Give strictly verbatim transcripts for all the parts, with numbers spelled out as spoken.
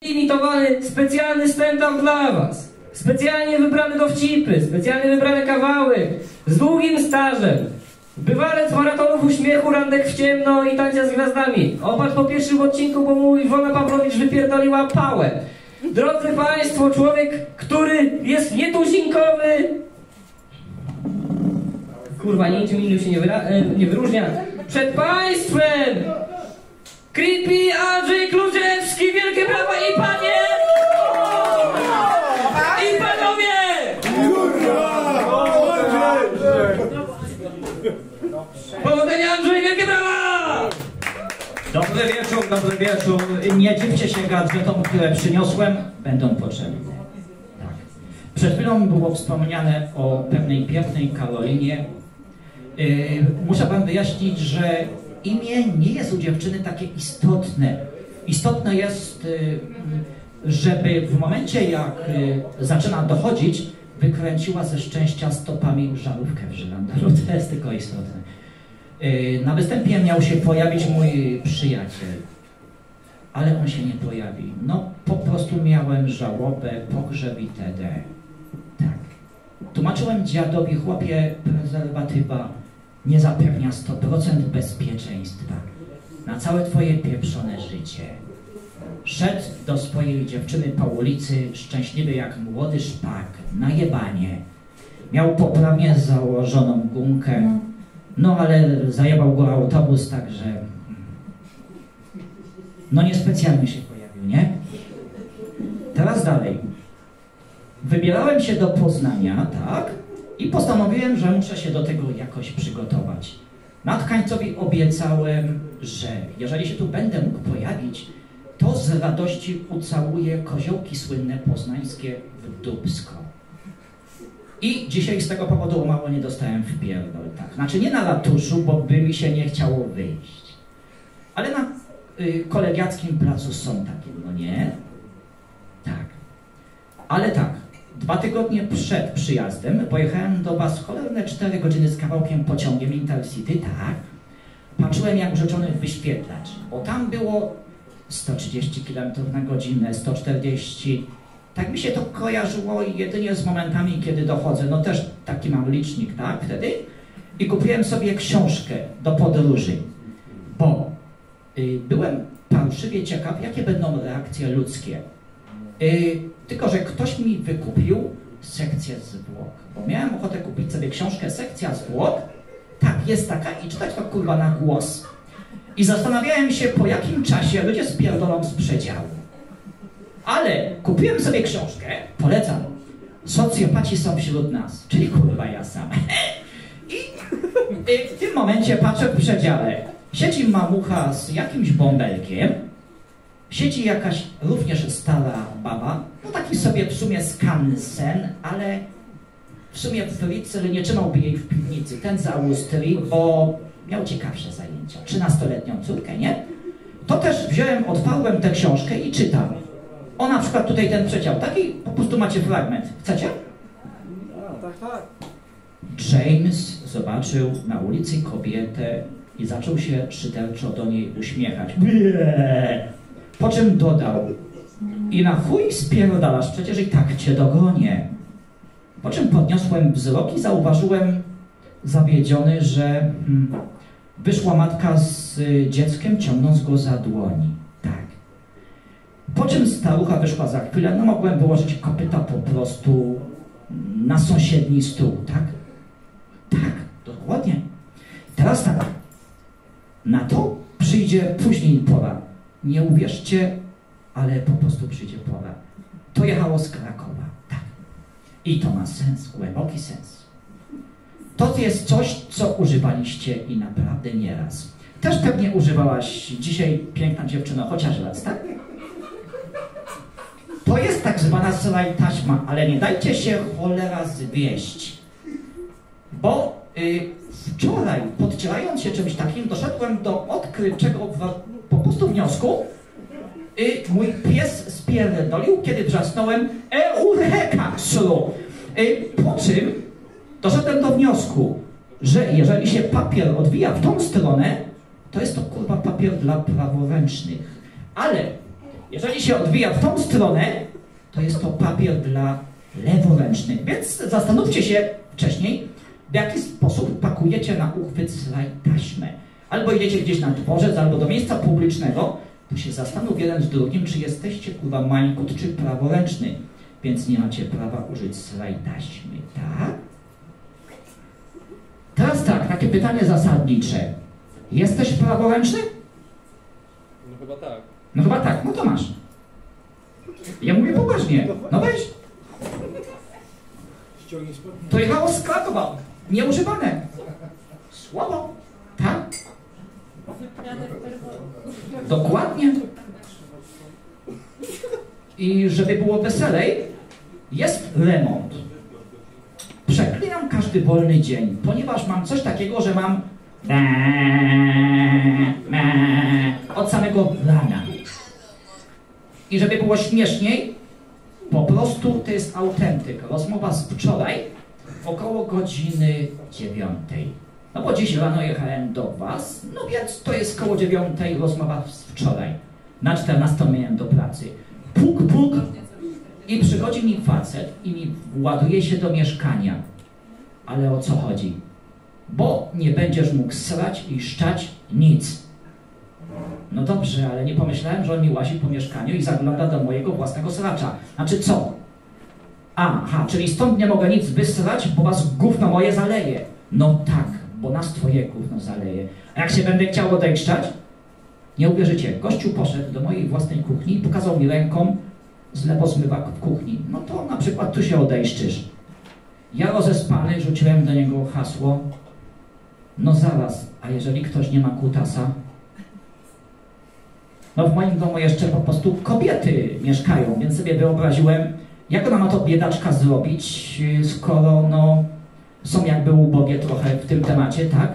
Imitowany specjalny stand-up dla was. Specjalnie wybrane dowcipy, specjalnie wybrane kawały z długim stażem. Bywalec maratonów uśmiechu, randek w ciemno i tańca z gwiazdami. Opadł po pierwszym odcinku, bo mu Iwona Pawłowicz wypierdoliła pałę. Drodzy Państwo, człowiek, który jest nietuzinkowy... Kurwa, niczym innym się nie, nie wyróżnia. Przed Państwem! Creepy Andrzej Kluczewski, wielkie brawa i panie! I panowie! Powodzenia, Andrzej, wielkie brawa! Dobry wieczór, dobry wieczór. Nie dziwcie się gadżetom, które przyniosłem, będą potrzebne. Tak. Przed chwilą było wspomniane o pewnej pięknej Karolinie. Yy, muszę wam wyjaśnić, że imię nie jest u dziewczyny takie istotne. Istotne jest, yy, żeby w momencie, jak yy, zaczyna dochodzić, wykręciła ze szczęścia stopami żarówkę w żylandaru. To jest tylko istotne. Na występie miał się pojawić mój przyjaciel, ale on się nie pojawi. No, po prostu miałem żałobę, pogrzeb itd. Tak. Tłumaczyłem dziadowi, chłopie, prezerwatywa nie zapewnia sto procent bezpieczeństwa na całe twoje pieprzone życie. Szedł do swojej dziewczyny po ulicy, szczęśliwy jak młody szpak, na jebanie. Miał poprawnie założoną gumkę, no ale zajebał go autobus, także... No niespecjalnie się pojawił, nie? Teraz dalej. Wybierałem się do Poznania, tak? I postanowiłem, że muszę się do tego jakoś przygotować. Natkańcowi obiecałem, że jeżeli się tu będę mógł pojawić, to z radości ucałuję koziołki słynne poznańskie w dupsko. I dzisiaj z tego powodu o mało nie dostałem w pierdol, tak. Znaczy nie na ratuszu, bo by mi się nie chciało wyjść. Ale na y, kolegiackim placu są takie, no nie? Tak. Ale tak, dwa tygodnie przed przyjazdem pojechałem do was cholerne cztery godziny z kawałkiem pociągiem Intercity, tak. Patrzyłem jak rzeczony wyświetlacz, bo tam było sto trzydzieści kilometrów na godzinę, sto czterdzieści. Tak mi się to kojarzyło jedynie z momentami, kiedy dochodzę. No też taki mam licznik, tak, wtedy. I kupiłem sobie książkę do podróży, bo y, byłem parszywie ciekaw, jakie będą reakcje ludzkie. Y, tylko, że ktoś mi wykupił sekcję zwłok, bo miałem ochotę kupić sobie książkę sekcja zwłok. Tak, jest taka i czytać to kurwa na głos. I zastanawiałem się, po jakim czasie ludzie spierdolą z przedziału. Ale kupiłem sobie książkę, polecam. Socjopaci są wśród nas, czyli kurwa ja sam. I, I w tym momencie patrzę w przedziale. Siedzi mamucha z jakimś bąbelkiem, siedzi jakaś również stara baba, no taki sobie w sumie skansen, ale w sumie Fritzl nie trzymałby jej w piwnicy, ten z Austrii, bo miał ciekawsze zajęcia. trzynastoletnią córkę, nie? To też wziąłem, otwarłem tę książkę i czytam. O, na przykład tutaj ten przedział, taki po prostu macie fragment. Chcecie? Tak, tak. James zobaczył na ulicy kobietę i zaczął się szyderczo do niej uśmiechać. Bie! Po czym dodał: i na chuj spierdalasz, przecież i tak cię dogonię. Po czym podniosłem wzrok i zauważyłem zawiedziony, że hmm, wyszła matka z y, dzieckiem, ciągnąc go za dłoni. Po czym starucha wyszła za chwilę, no mogłem wyłożyć kopyta po prostu na sąsiedni stół, tak? Tak, dokładnie. Teraz tak, na to przyjdzie później pora. Nie uwierzcie, ale po prostu przyjdzie pora. To jechało z Krakowa, tak. I to ma sens, głęboki sens. To jest coś, co używaliście i naprawdę nieraz. Też pewnie używałaś dzisiaj, piękna dziewczyno, chociaż raz, tak? To jest tak zwana sera i taśma, ale nie dajcie się cholera zwieść. Bo y, wczoraj, podcierając się czymś takim, doszedłem do odkrywczego po prostu wniosku. Y, mój pies spierdolił, kiedy wrzasnąłem Eureka, szlu. Y, po czym doszedłem do wniosku, że jeżeli się papier odwija w tą stronę, to jest to kurwa papier dla praworęcznych. Ale Jeżeli się odwija w tą stronę, to jest to papier dla leworęcznych. Więc zastanówcie się wcześniej, w jaki sposób pakujecie na uchwyt slajd taśmę. Albo idziecie gdzieś na dworzec, albo do miejsca publicznego, to się zastanów jeden z drugim, czy jesteście kurwa mańkut czy praworęczny. Więc nie macie prawa użyć slajd taśmy, tak? Teraz tak, takie pytanie zasadnicze. Jesteś praworęczny? No chyba tak. No chyba tak, no to masz. Ja mówię poważnie. No weź. To jechało z Krakowa. Nieużywane. Słabo. Tak? Dokładnie. I żeby było weselej, jest remont. Przeklinam każdy wolny dzień, ponieważ mam coś takiego, że mam od samego rana. I żeby było śmieszniej, po prostu to jest autentyk. Rozmowa z wczoraj około godziny dziewiątej. No bo dziś rano jechałem do was, no więc to jest koło dziewiątej rozmowa z wczoraj. Na czternastą miałem do pracy. Puk, puk i przychodzi mi facet i mi ładuje się do mieszkania. Ale o co chodzi? Bo nie będziesz mógł srać i szczać nic. No dobrze, ale nie pomyślałem, że on mi łazi po mieszkaniu i zagląda do mojego własnego sracza. Znaczy co? Aha, czyli stąd nie mogę nic wysrać, bo was gówno moje zaleje. No tak, bo nas twoje gówno zaleje. A jak się będę chciał odejszczać? Nie uwierzycie, gościu poszedł do mojej własnej kuchni i pokazał mi ręką zlewozmywak w kuchni. No to na przykład tu się odejszczysz. Ja rozespany rzuciłem do niego hasło. No zaraz, a jeżeli ktoś nie ma kutasa? No w moim domu jeszcze po prostu kobiety mieszkają, więc sobie wyobraziłem, jak ona ma to biedaczka zrobić, skoro no są jakby ubogie trochę w tym temacie, tak?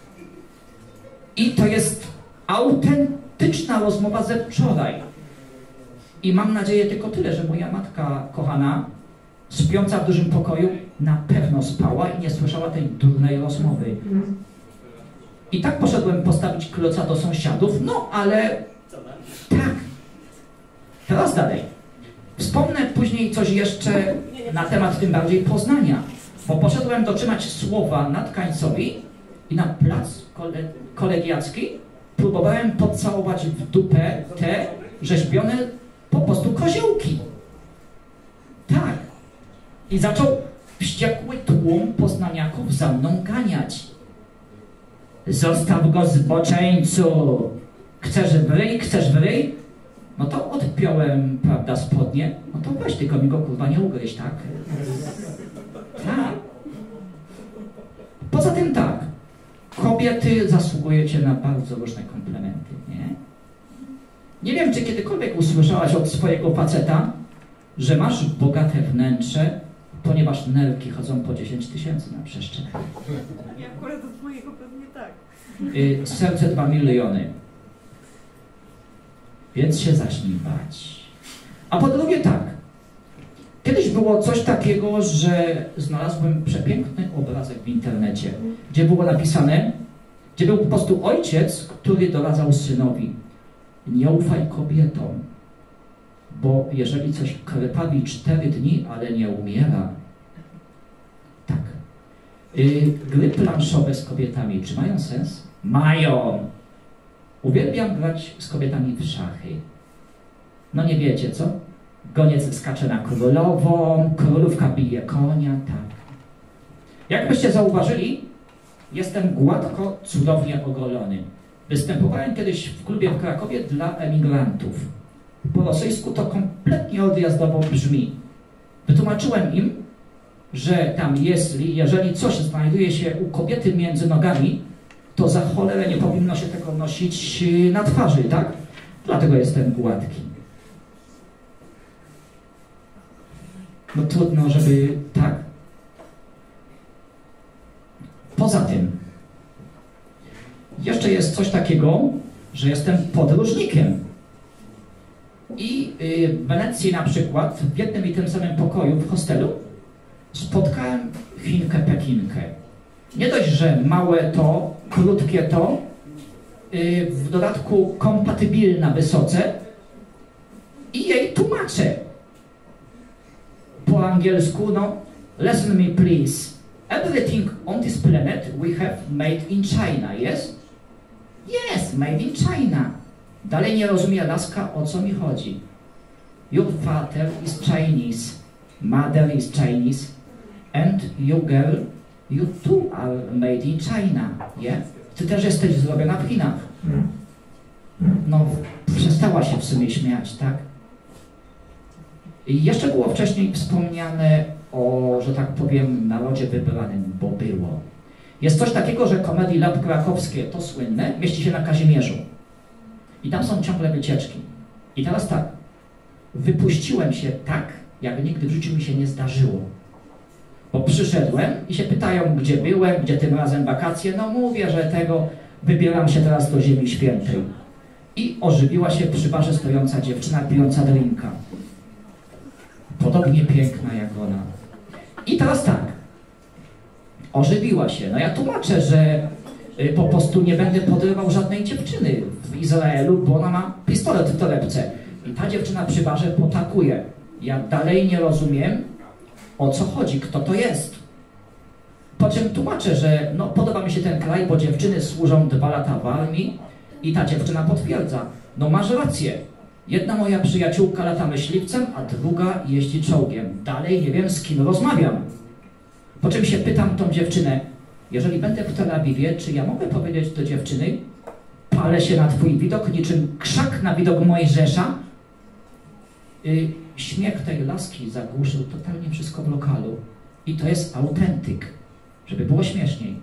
I to jest autentyczna rozmowa ze wczoraj. I mam nadzieję tylko tyle, że moja matka kochana, śpiąca w dużym pokoju, na pewno spała i nie słyszała tej durnej rozmowy. I tak poszedłem postawić kloca do sąsiadów, no ale tak. Teraz dalej. Wspomnę później coś jeszcze na temat tym bardziej Poznania, bo poszedłem dotrzymać słowa Natkańcowi i na plac kole kolegiacki próbowałem pocałować w dupę te rzeźbione po prostu koziołki. Tak. I zaczął wściekły tłum poznaniaków za mną ganiać. Zostaw go, zboczeńcu! Chcesz w ryj, chcesz w ryj? No to odpiąłem, prawda, spodnie. No to weź, tylko mi go kurwa nie ugryź, tak? Tak. Poza tym tak. Kobiety zasługujecie na bardzo różne komplementy, nie? Nie wiem, czy kiedykolwiek usłyszałaś od swojego faceta, że masz bogate wnętrze, ponieważ nerki chodzą po dziesięć tysięcy na przeszczep. Ja akurat od mojego pewnie tak. Y, serce dwa miliony. Więc się zacznij bać. A po drugie tak. Kiedyś było coś takiego, że znalazłem przepiękny obrazek w internecie, gdzie było napisane, gdzie był po prostu ojciec, który doradzał synowi: nie ufaj kobietom, bo jeżeli coś krwawi cztery dni, ale nie umiera. Tak. Yy, gry planszowe z kobietami, czy mają sens? Mają. Uwielbiam grać z kobietami w szachy. No nie wiecie, co? Goniec skacze na królową, królówka bije konia, tak. Jakbyście zauważyli, jestem gładko, cudownie ogolony. Występowałem kiedyś w klubie w Krakowie dla emigrantów. Po rosyjsku to kompletnie odjazdowo brzmi. Wytłumaczyłem im, że tam jeśli, jeżeli coś znajduje się u kobiety między nogami, to za cholerę nie powinno się tego nosić na twarzy, tak? Dlatego jestem gładki. No trudno, żeby tak. Poza tym, jeszcze jest coś takiego, że jestem podróżnikiem. I w Wenecji na przykład, w jednym i tym samym pokoju w hostelu, spotkałem Chinkę Pekinkę. Nie dość, że małe to, krótkie to, w dodatku kompatybilna wysoce, i jej tłumaczę. Po angielsku, no, listen me please. Everything on this planet we have made in China, yes? Yes, made in China. Dalej nie rozumie laska, o co mi chodzi. Your father is Chinese, mother is Chinese, and you girl, you too are made in China, yeah? Ty też jesteś zrobiona w Chinach. No, przestała się w sumie śmiać, tak? I jeszcze było wcześniej wspomniane o, że tak powiem, narodzie wybranym, bo było. Jest coś takiego, że Comedy Lab krakowskie, to słynne, mieści się na Kazimierzu. I tam są ciągle wycieczki. I teraz tak, wypuściłem się tak, jak nigdy w życiu mi się nie zdarzyło. Bo przyszedłem i się pytają, gdzie byłem, gdzie tym razem wakacje. No mówię, że tego, wybieram się teraz do Ziemi Świętej. I ożywiła się przy barze stojąca dziewczyna pijąca drinka. Podobnie piękna jak ona. I teraz tak, ożywiła się. No ja tłumaczę, że y, po prostu nie będę podrywał żadnej dziewczyny w Izraelu, bo ona ma pistolet w torebce. I ta dziewczyna przy barze potakuje. Ja dalej nie rozumiem, o co chodzi, kto to jest. Po czym tłumaczę, że no, podoba mi się ten kraj, bo dziewczyny służą dwa lata w armii i ta dziewczyna potwierdza. No masz rację. Jedna moja przyjaciółka lata myśliwcem, a druga jeździ czołgiem. Dalej nie wiem, z kim rozmawiam. Po czym się pytam tą dziewczynę, jeżeli będę w Tel Awiwie, czy ja mogę powiedzieć do dziewczyny, palę się na twój widok, niczym krzak na widok Mojżesza? Yy, śmiech tej laski zagłuszył totalnie wszystko w lokalu. I to jest autentyk, żeby było śmieszniej.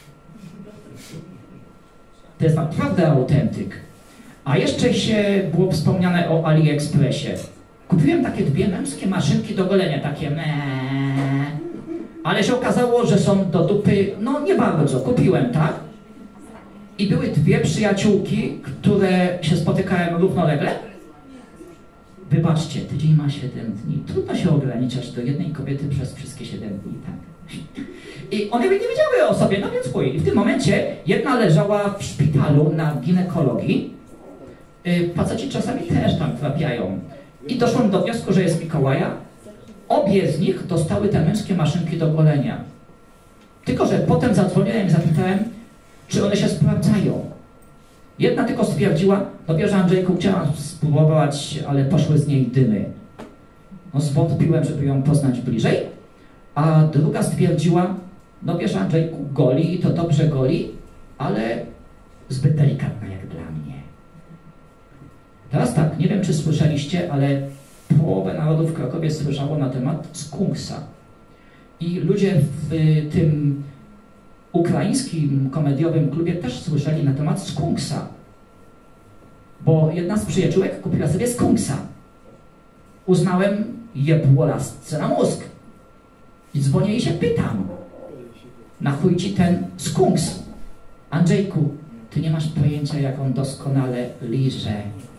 To jest naprawdę autentyk. A jeszcze się było wspomniane o AliExpressie. Kupiłem takie dwie męskie maszynki do golenia, takie meee. Ale się okazało, że są do dupy, no nie bardzo. Kupiłem, tak? I były dwie przyjaciółki, które się spotykałem równolegle. Wybaczcie, tydzień ma siedem dni. Trudno się ograniczać do jednej kobiety przez wszystkie siedem dni, tak? I one nie wiedziały o sobie, no więc chuj. I w tym momencie jedna leżała w szpitalu na ginekologii. Yy, faceci czasami też tam trafiają. I doszłam do wniosku, że jest Mikołaja. Obie z nich dostały te męskie maszynki do golenia. Tylko że potem zadzwoniłem i zapytałem, czy one się sprawdzają. Jedna tylko stwierdziła, no wiesz, Andrzejku, chciałam spróbować, ale poszły z niej dymy. No zwątpiłem, żeby ją poznać bliżej. A druga stwierdziła, no wiesz, Andrzejku, goli i to dobrze goli, ale zbyt delikatna jak dla mnie. Teraz tak, nie wiem, czy słyszeliście, ale połowę narodu w Krakowie słyszało na temat skunksa. I ludzie w tym ukraińskim komediowym klubie też słyszeli na temat skunksa. Bo jedna z przyjaciółek kupiła sobie skunksa. Uznałem, jebło lasce na mózg. I dzwonię i się pytam, na chuj ci ten skunks? Andrzejku, ty nie masz pojęcia, jak on doskonale liże.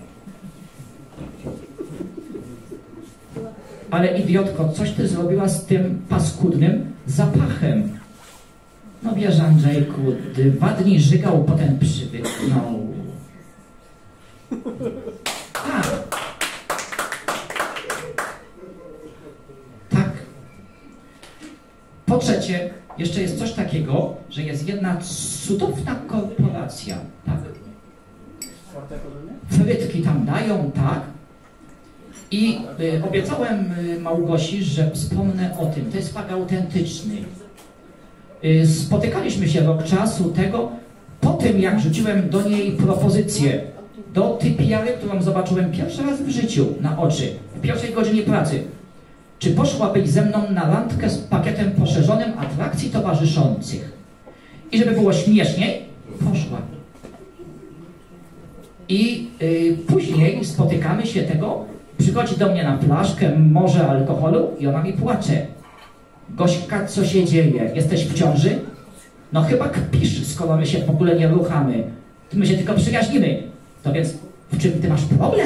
Ale idiotko, coś ty zrobiła z tym paskudnym zapachem. No wiesz, Andrzejku, dwa dni żygał, potem przywyknął. Tak. Tak. Po trzecie, jeszcze jest coś takiego, że jest jedna cudowna korporacja, tak? Frytki tam dają, tak? I y, obiecałem y, Małgosi, że wspomnę o tym. To jest fakt autentyczny. Y, spotykaliśmy się rok czasu tego, po tym jak rzuciłem do niej propozycję, do typiary, którą zobaczyłem pierwszy raz w życiu, na oczy, w pierwszej godzinie pracy. Czy poszłabyś ze mną na randkę z pakietem poszerzonym atrakcji towarzyszących? I żeby było śmieszniej, poszła. I y, później spotykamy się tego, przychodzi do mnie na flaszkę, morze alkoholu i ona mi płacze. Gośka, co się dzieje? Jesteś w ciąży? No chyba kpisz, skoro my się w ogóle nie ruchamy. My się tylko przyjaźnimy. To więc w czym ty masz problem?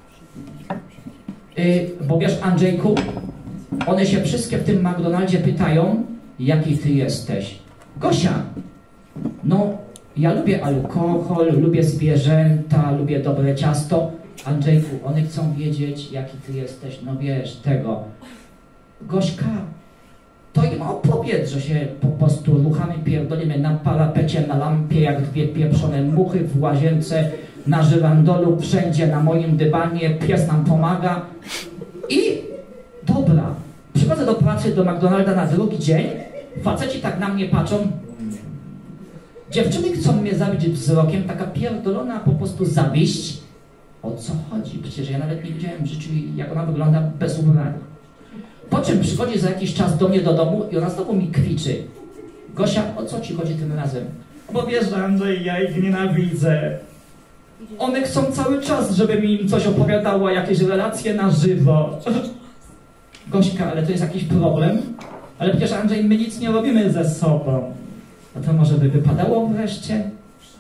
Yy, bo wiesz, Andrzejku, one się wszystkie w tym McDonaldzie pytają, jaki ty jesteś. Gosia, no ja lubię alkohol, lubię zwierzęta, lubię dobre ciasto, Andrzejku, one chcą wiedzieć, jaki ty jesteś, no wiesz, tego. Gośka, to im opowiedz, że się po prostu ruchamy, pierdolimy na parapecie, na lampie, jak dwie pieprzone muchy w łazience, na żyrandolu, wszędzie, na moim dywanie, pies nam pomaga. I dobra, przychodzę do pracy, do McDonalda na drugi dzień, faceci tak na mnie patrzą, dziewczyny chcą mnie zabić wzrokiem, taka pierdolona po prostu zawiść. O co chodzi? Przecież ja nawet nie widziałem w życiu, jak ona wygląda bez ubrania. Po czym przychodzi za jakiś czas do mnie do domu i ona znowu mi kwiczy. Gosia, o co ci chodzi tym razem? Bo wiesz, Andrzej, ja ich nienawidzę. One chcą cały czas, żebym im coś opowiadała, jakieś relacje na żywo. Gośka, ale to jest jakiś problem? Ale przecież, Andrzej, my nic nie robimy ze sobą. A to może by wypadało wreszcie?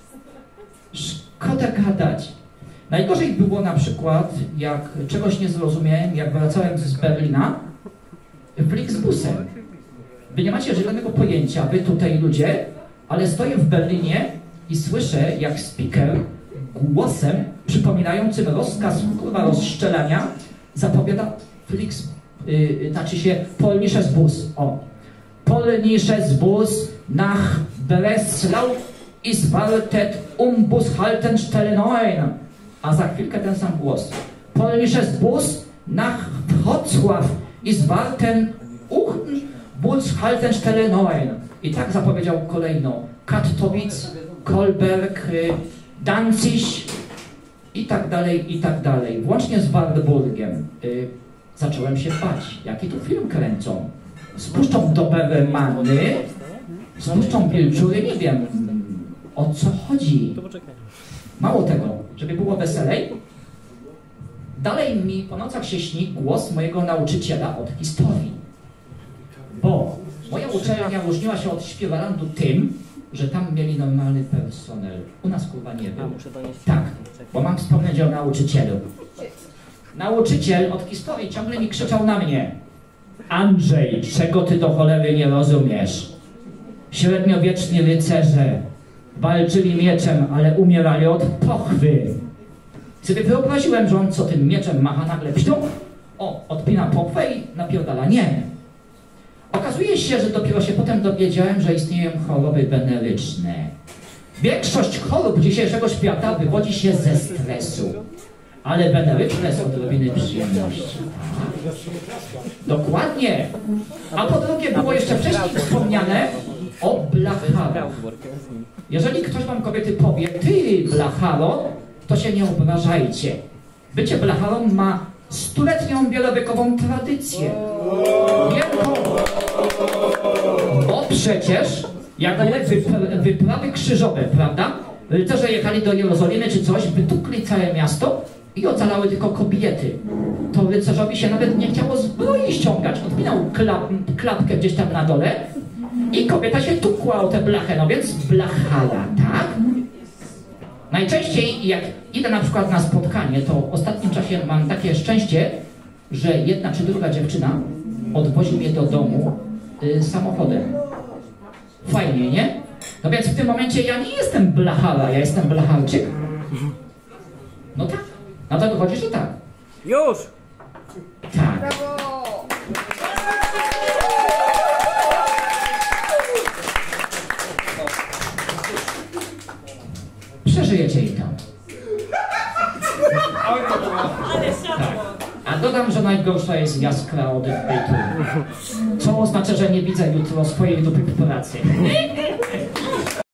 Szkoda gadać. Najgorzej było na przykład, jak czegoś nie zrozumiałem, jak wracałem z Berlina Flixbusem. Wy nie macie żadnego pojęcia, wy tutaj ludzie, ale stoję w Berlinie i słyszę, jak speaker głosem przypominającym rozkaz kurwa rozszczelania zapowiada Flix, yy, znaczy się Polnisches Bus. O. Polnisches Bus nach Breslau ist wartet um Bushaltestelle neun. A za chwilkę ten sam głos. Polnisches Bus nach Wrocław ist warten um Bushaltestelle neun. I tak zapowiedział kolejno Katowice, Kolberg, Danzig i tak dalej, i tak dalej. Włącznie z Wartburgiem. Y, zacząłem się bać, jaki tu film kręcą. Spuszczą Dobermany, spuszczą Wilczury, nie wiem o co chodzi. Mało tego, żeby było weselej, dalej mi po nocach się śni głos mojego nauczyciela od historii. Bo moja uczelnia różniła się od Śpiewalandu tym, że tam mieli normalny personel. U nas kurwa nie był. Tak, bo mam wspomnieć o nauczycielu. Nauczyciel od historii ciągle mi krzyczał na mnie: Andrzej, czego ty do cholery nie rozumiesz? Średniowieczni rycerze walczyli mieczem, ale umierali od pochwy. Sobie wyobraziłem, że on co tym mieczem macha nagle pśtu, o, odpina pochwę i napierdala. Nie. Okazuje się, że dopiero się potem dowiedziałem, że istnieją choroby weneryczne. Większość chorób dzisiejszego świata wywodzi się ze stresu. Ale weneryczne są odrobiny przyjemności. Dokładnie. A po drugie było jeszcze wcześniej wspomniane o blacharach. Jeżeli ktoś wam kobiety powie, ty blacharo, to się nie obrażajcie. Bycie blacharą ma stuletnią wielowiekową tradycję. Wielką. Bo przecież, jak były wypra wyprawy krzyżowe, prawda? Rycerze jechali do Jerozolimy czy coś, wytukli całe miasto i ocalały tylko kobiety. To rycerzowi się nawet nie chciało zbroi ściągać. Odpinał klap klapkę gdzieś tam na dole i kobieta się tukła o tę blachę, no więc blachara, tak? Najczęściej jak idę na przykład na spotkanie, to w ostatnim czasie mam takie szczęście, że jedna czy druga dziewczyna odwozi mnie do domu y, samochodem. Fajnie, nie? No więc w tym momencie ja nie jestem blachara, ja jestem blacharczyk. No tak. No to wychodzi, że tak. Już! Tak. Brawo! Przeżyjecie i tam. Ale siadło! Tak. A dodam, że najgorsza jest jaskra od bytu. Co oznacza, że nie widzę jutro swojej dupy w pracy.